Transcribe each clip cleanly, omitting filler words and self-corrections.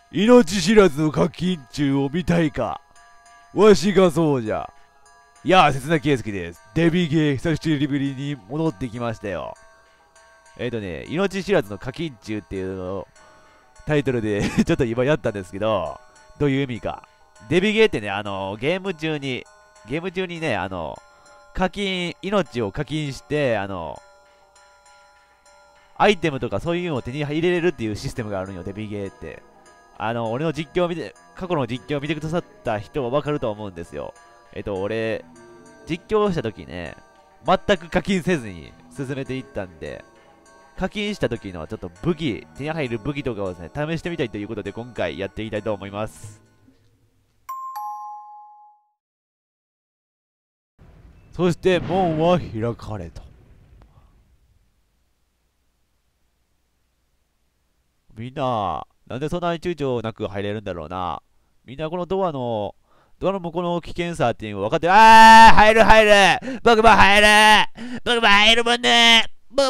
命知らずの課金中を見たいか。わしがそうじゃ。いやー、切な圭介です。デビゲー久しぶりに戻ってきましたよ。命知らずの課金中っていうのをタイトルでちょっと今やったんですけど、どういう意味か。デビゲーってね、ゲーム中にね、命を課金して、アイテムとかそういうのを手に入れれるっていうシステムがあるんよ、デビゲーって。俺の実況を過去の実況を見てくださった人はわかると思うんですよ。俺、実況した時ね、全く課金せずに進めていったんで、課金した時のちょっと手に入る武器とかをですね、試してみたいということで今回やっていきたいと思います。そして門は開かれた。みんな、なんでそんなに躊躇なく入れるんだろうな。みんなこのドアの向こうの危険さっていうの分かってる。入る僕も入るもんね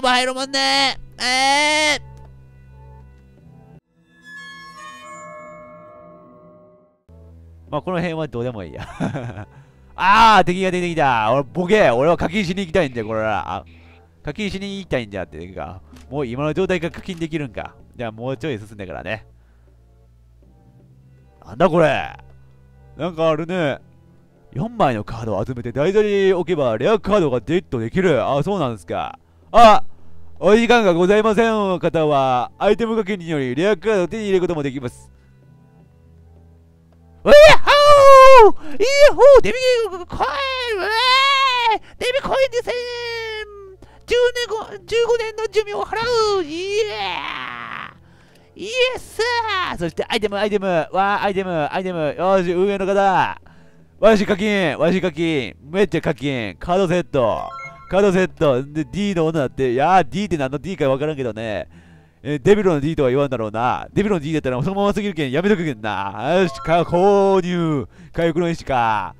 まあこの辺はどうでもいいや。敵が出てきた。俺は課金しに行きたいんだよ、これら。課金しに行きたいんじゃっていうか、もう今の状態が課金できるんか。じゃあもうちょい進んでからね。なんだこれ。なんかあるね。4枚のカードを集めて台座に置けばレアカードがゲットできる。そうなんですか。お時間がございません方は、アイテム課金によりレアカードを手に入れることもできます。デビコインデビコインです15年の寿命を払うイエスそしてアイテムアイテムよし、上の方わし課金めっちゃ課金カードセットで D の女だって、D って何の D かわからんけどね、デビルの D とは言わんだろうな。デビルの D だったらそのまますぎるけんやめとくけんな。よし、購入回復の石か。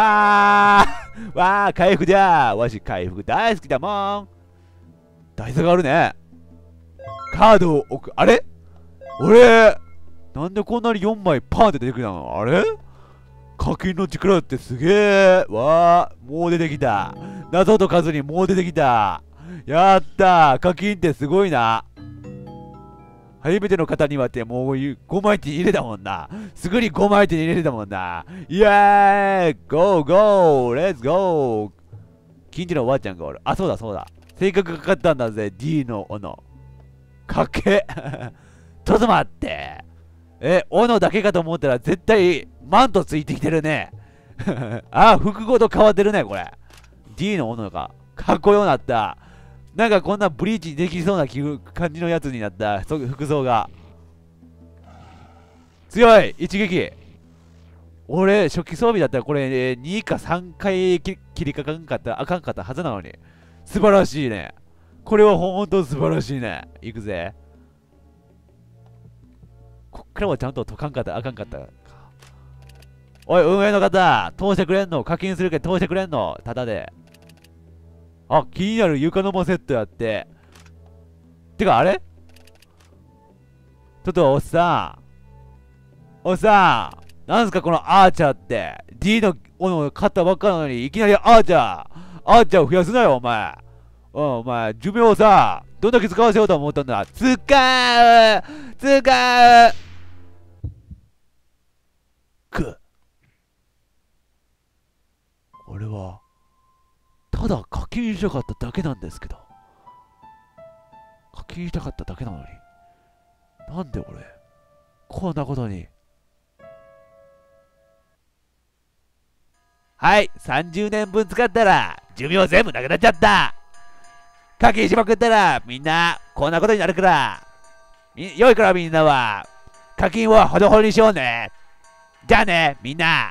回復じゃわし回復大好きだもん。台座があるね。カードを置く。あれ俺、なんでこんなに4枚パーンって出てくるの？あれ課金の力ってすげえ。もう出てきた。謎と数にもう出てきた。やったー。課金ってすごいな。初めての方にはってもう5枚手に入れたもんな。すぐに5枚手に入れたもんな。イエーイゴーレッツゴー近所のおばあちゃんがおる。そうだ。性格かかったんだぜ、D の斧。かっけちょっと待って。斧だけかと思ったら絶対マントついてきてるね。服ごと変わってるね、これ。D の斧がかっこよくなった。なんかこんなブリーチできそうな感じのやつになった。服装が強い。一撃。俺初期装備だったらこれ、2か3回切りかかんかったはずなのに素晴らしいね。これはほんと素晴らしいね。いくぜ。こっからはちゃんと解かんかったあかんかったか。おい、運営の方通してくれんの？課金するけど通してくれんの？ただで。気になる床の間セットやって。てか、あれちょっと、おっさん。なんすか、このアーチャーって。D の斧買ったばっかなのに、いきなりアーチャーを増やすなよ、お前。お前、寿命をさ、どんだけ使わせようと思ったんだ。使う俺は、ただ課金したかっただけなんですけど。課金したかっただけなのに。なんで俺、こんなことに。はい、30年分使ったら、寿命全部なくなっちゃった。課金しまくったら、みんな、こんなことになるから。良いからみんなは、課金をほどほどにしようね。じゃあね、みんな。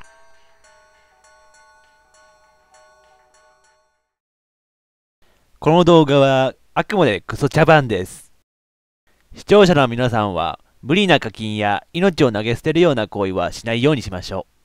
この動画はあくまでクソ茶番です。視聴者の皆さんは無理な課金や命を投げ捨てるような行為はしないようにしましょう。